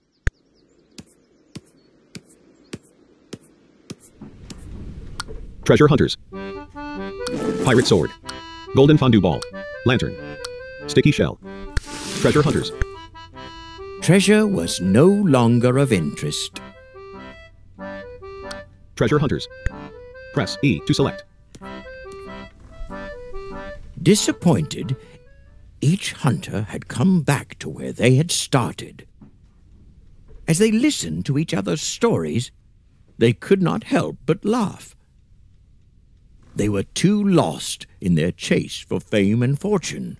S1: Treasure hunters. Pirate sword. Golden fondue ball. Lantern. Sticky shell. Treasure hunters.
S2: Treasure was no longer of interest.
S1: Treasure hunters. Press E to select.
S2: Disappointed, each hunter had come back to where they had started. As they listened to each other's stories, they could not help but laugh. They were too lost in their chase for fame and fortune.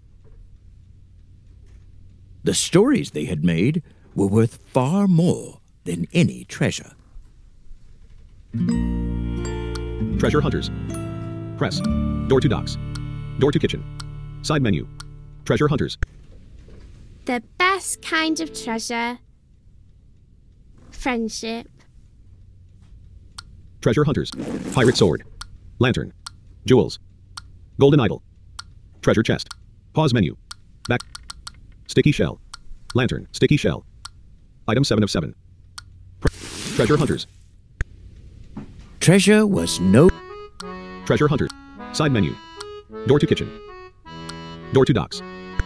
S2: The stories they had made were worth far more than any treasure.
S1: Treasure hunters. Press. Door to docks. Door to kitchen. Side menu. Treasure hunters.
S3: The best kind of treasure. Friendship.
S1: Treasure hunters. Pirate sword. Lantern. Jewels. Golden idol. Treasure chest. Pause menu. Back. Sticky shell. Lantern. Sticky shell. Item 7 of 7. Treasure hunters.
S2: Treasure was no...
S1: Treasure hunters. Side menu. Door to kitchen. Door to docks.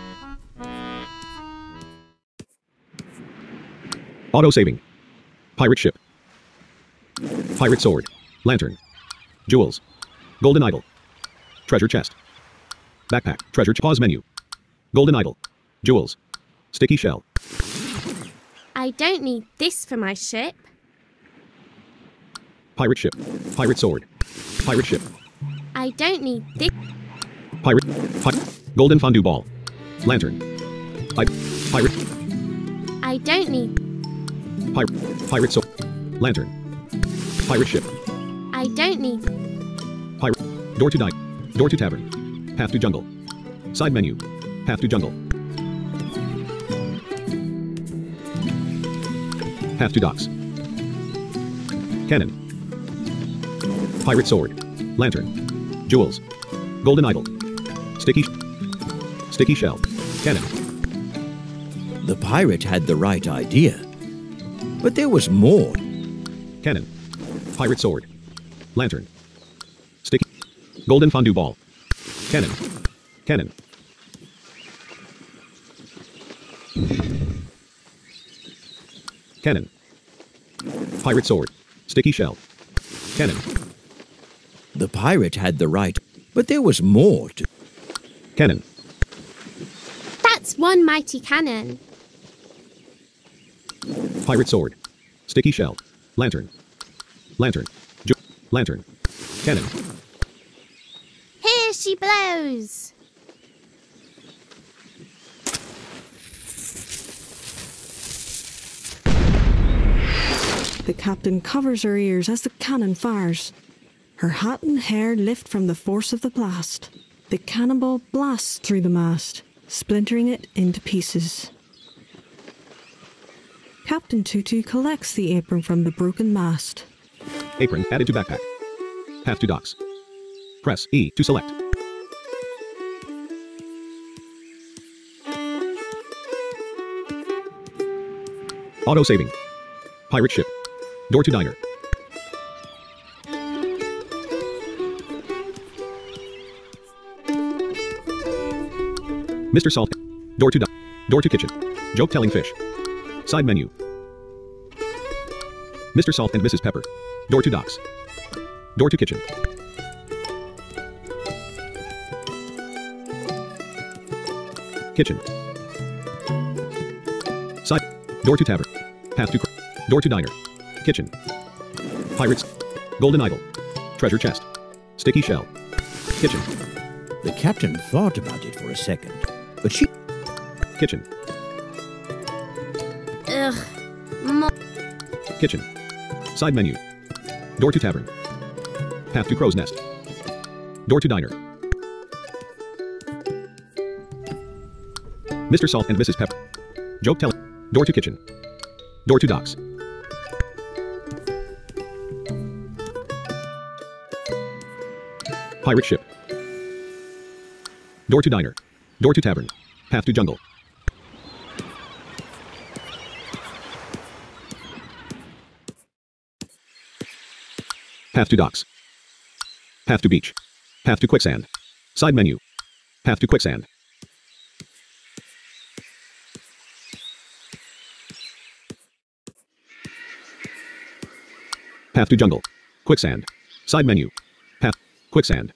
S1: Auto saving. Pirate ship. Pirate sword. Lantern. Jewels. Golden idol. Treasure chest. Backpack. Treasure pause menu. Golden idol. Jewels. Sticky shell.
S3: I don't need this for my ship.
S1: Pirate ship. Pirate sword. Pirate ship.
S3: I don't need this.
S1: Pirate. Golden fondue ball. Lantern. Pirate.
S3: I don't need.
S1: Pirate sword. Lantern. Pirate ship.
S3: I don't need.
S1: Pirate. Door to night. Door to tavern. Path to jungle. Side menu. Path to jungle. Path to docks. Cannon. Pirate sword. Lantern. Jewels. Golden idol. Sticky shell. Cannon.
S2: The pirate had the right idea, but there was more.
S1: Cannon. Pirate sword. Lantern. Sticky. Golden fondue ball. Cannon. Cannon. Cannon. Pirate sword. Sticky shell. Cannon.
S2: The pirate had the right, but there was more to...
S1: Cannon.
S3: That's one mighty cannon.
S1: Pirate sword. Sticky shell. Lantern. Lantern. Lantern. Cannon.
S3: Here she blows.
S4: The captain covers her ears as the cannon fires. Her hat and hair lift from the force of the blast. The cannonball blasts through the mast, splintering it into pieces. Captain Tutu collects the apron from the broken mast.
S1: Apron added to backpack. Path to docks. Press E to select. Auto saving. Pirate ship. Door to diner. Mr. Salt. Door to door to kitchen. Joke telling fish. Side menu. Mr. Salt and Mrs. Pepper. Door to docks. Door to kitchen. Kitchen. Side. Door to tavern. Path to door to diner. Kitchen. Pirates. Golden idol. Treasure chest. Sticky shell. Kitchen.
S2: The captain thought about it for a second, but she...
S1: Kitchen.
S3: Ugh. More.
S1: Kitchen. Side menu. Door to tavern. Path to crow's nest. Door to diner. Mr. Salt and Mrs. Pepper. Joke telling. Door to kitchen. Door to docks. Pirate ship. Door to diner. Door to tavern. Path to jungle. Path to docks. Path to beach. Path to quicksand. Side menu. Path to quicksand. Path to jungle. Quicksand. Side menu. Path. Quicksand.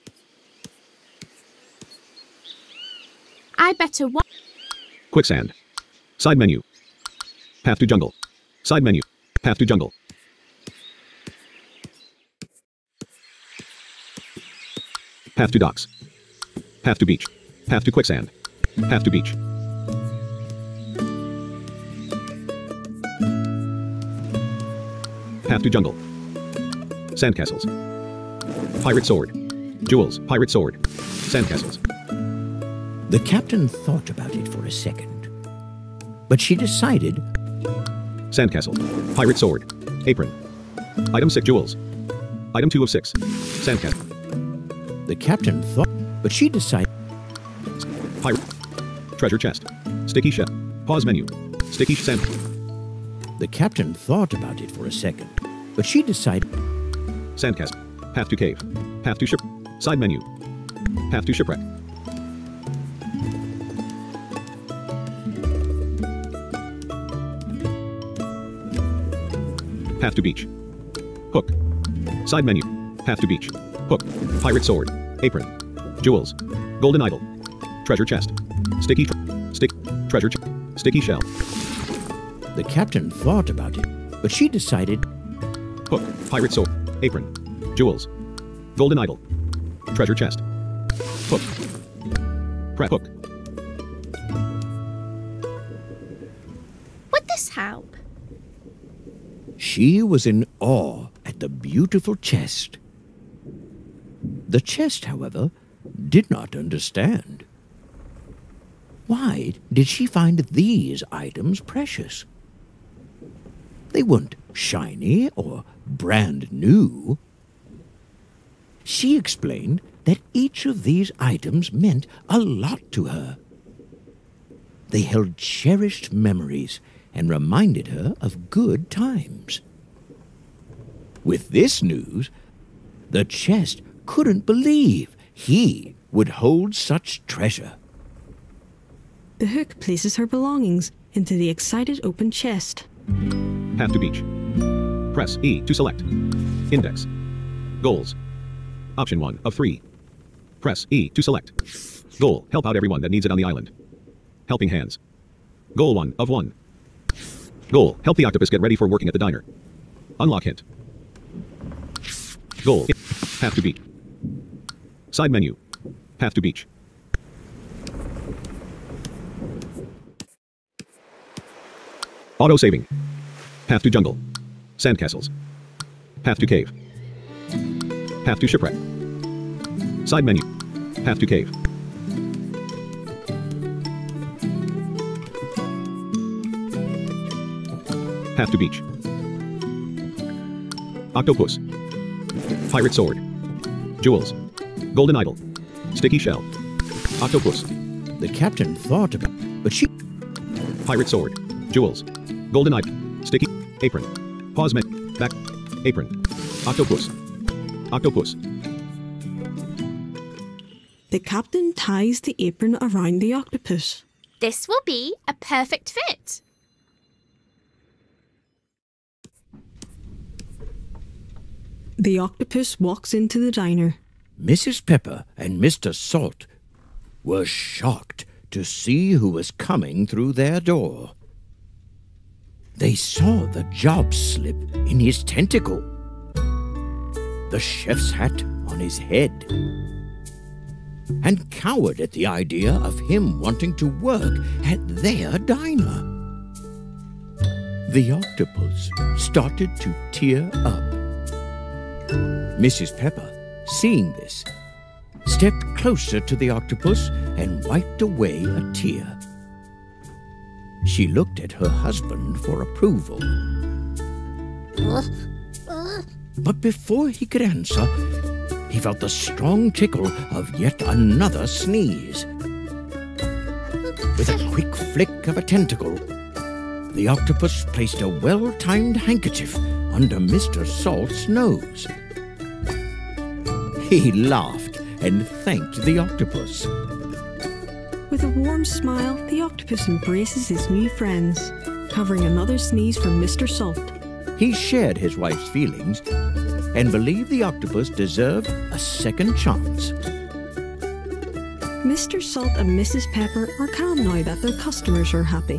S3: I better what?
S1: Quicksand. Side menu. Path to jungle. Side menu. Path to jungle. Path to docks. Path to beach. Path to quicksand. Path to beach. Path to jungle. Sandcastles. Pirate sword. Jewels. Pirate sword. Sandcastles.
S2: The captain thought about it for a second, but she decided...
S1: Sandcastle. Pirate sword. Apron. Item 6 jewels. Item 2 of 6. Sandcastle.
S2: The captain thought, but she decided...
S1: Pirate. Treasure chest. Sticky shell. Pause menu. Sticky sand.
S2: The captain thought about it for a second, but she decided...
S1: Sandcastle. Path to cave. Path to ship. Side menu. Path to shipwreck. Path to beach. Hook. Side menu. Path to beach. Hook. Pirate sword. Apron. Jewels. Golden idol. Treasure chest. Sticky. Treasure chest. Sticky shell.
S2: The captain thought about it, but she decided...
S1: Hook. Pirate sword. Apron. Jewels. Golden idol. Treasure chest. Hook. Prep hook.
S3: Would this help?
S2: She was in awe at the beautiful chest. The chest, however, did not understand. Why did she find these items precious? They weren't shiny or brand new. She explained that each of these items meant a lot to her. They held cherished memories and reminded her of good times. With this news, the chest couldn't believe he would hold such treasure.
S4: The hook places her belongings into the excited open chest.
S1: Path to beach. Press E to select. Index. Goals. Option 1 of 3. Press E to select. Goal. Help out everyone that needs it on the island. Helping hands. Goal 1 of 1. Goal. Help the octopus get ready for working at the diner. Unlock hint. Goal. Path to beach. Side menu. Path to beach. Auto saving. Path to jungle. Sandcastles. Path to cave. Path to shipwreck. Side menu. Path to cave. Path to beach. Octopus. Pirate sword. Jewels. Golden idol. Sticky shell. Octopus.
S2: The captain thought about it, but she...
S1: Pirate sword. Jewels. Golden idol. Sticky. Apron. Pause menu. Back. Apron. Octopus. Octopus.
S4: The captain ties the apron around the octopus.
S3: This will be a perfect fit.
S4: The octopus walks into the diner.
S2: Mrs. Pepper and Mr. Salt were shocked to see who was coming through their door. They saw the job slip in his tentacle. the chef's hat on his head, and cowered at the idea of him wanting to work at their diner. The octopus started to tear up. Mrs. Pepper, seeing this, stepped closer to the octopus and wiped away a tear. She looked at her husband for approval. But before he could answer, he felt the strong tickle of yet another sneeze. With a quick flick of a tentacle, the octopus placed a well-timed handkerchief under Mr. Salt's nose. He laughed and thanked the octopus.
S4: With a warm smile, the octopus embraces his new friends, covering another sneeze from Mr. Salt.
S2: He shared his wife's feelings and believed the octopus deserved a second chance.
S4: Mr. Salt and Mrs. Pepper are calm now that their customers are happy.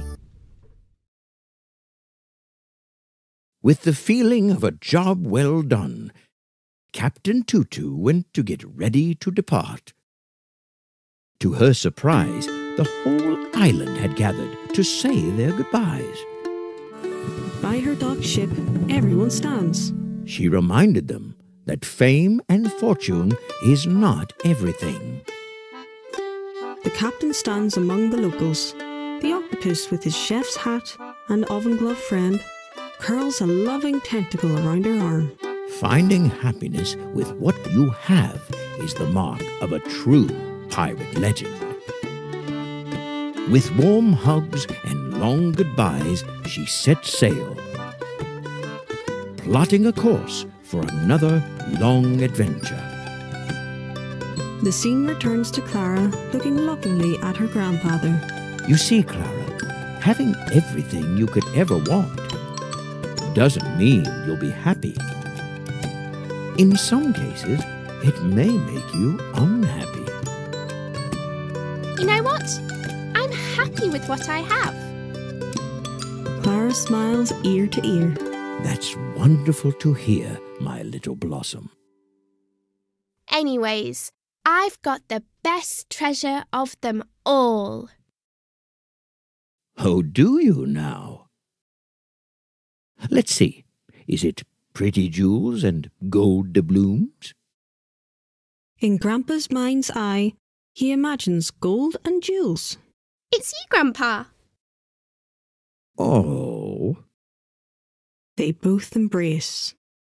S2: With the feeling of a job well done, Captain Tutu went to get ready to depart. To her surprise, the whole island had gathered to say their goodbyes.
S4: By her docked ship, everyone stands.
S2: She reminded them that fame and fortune is not everything.
S4: The captain stands among the locals. The octopus, with his chef's hat and oven-glove friend, curls a loving tentacle around her arm.
S2: Finding happiness with what you have is the mark of a true pirate legend. With warm hugs and long goodbyes, she set sail, plotting a course for another long adventure.
S4: The scene returns to Clara, looking lovingly at her grandfather.
S2: You see, Clara, having everything you could ever want doesn't mean you'll be happy. In some cases, it may make you unhappy.
S3: You know what? I'm happy with what I have.
S4: Clara smiles ear to ear.
S2: That's wonderful to hear, my little blossom.
S3: Anyways, I've got the best treasure of them all.
S2: Oh, do you now? Let's see. Is it pretty jewels and gold doubloons?
S4: In Grandpa's mind's eye, he imagines gold and jewels.
S3: It's you, Grandpa.
S2: Oh.
S4: They both embrace.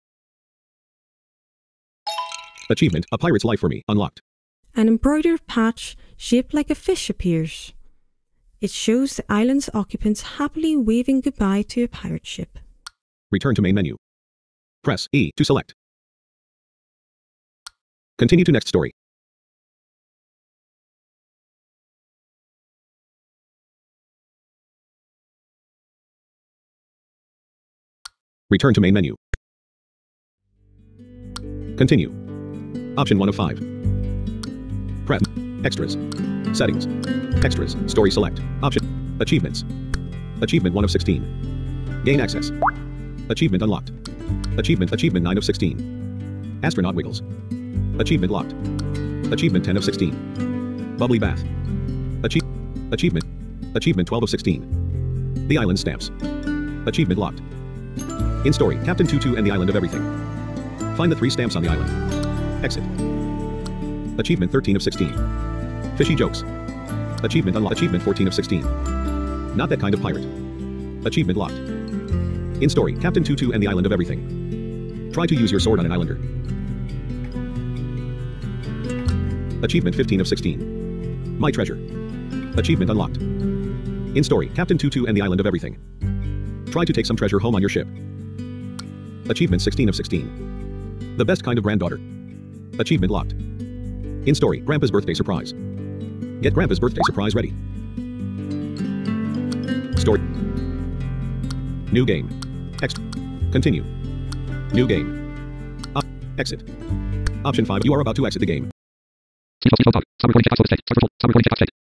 S1: Achievement, a pirate's life for me, unlocked.
S4: An embroidered patch shaped like a fish appears. It shows the island's occupants happily waving goodbye to a pirate ship.
S1: Return to main menu. Press E to select. Continue to next story. Return to main menu. Continue. Option 1 of 5. Press Extras. Settings. Extras. Story select. Option. Achievements. Achievement 1 of 16. Gain access. Achievement unlocked. Achievement 9 of 16. Astronaut wiggles. Achievement locked. Achievement 10 of 16. Bubbly bath. Achievement 12 of 16. The island stamps. Achievement locked. In story, Captain Tutu and the island of everything. Find the 3 stamps on the island. Exit. Achievement 13 of 16. Fishy jokes. Achievement unlocked. Achievement 14 of 16. Not that kind of pirate. Achievement locked. In story, Captain Tutu and the island of everything. Try to use your sword on an islander. Achievement 15 of 16. My treasure. Achievement unlocked. In story, Captain Tutu and the island of everything. Try to take some treasure home on your ship. Achievement 16 of 16. The best kind of granddaughter. Achievement locked. In story, Grandpa's birthday surprise. Get Grandpa's birthday surprise ready. Story. New game. Exit. Continue. New game. Exit. Option 5. You are about to exit the game.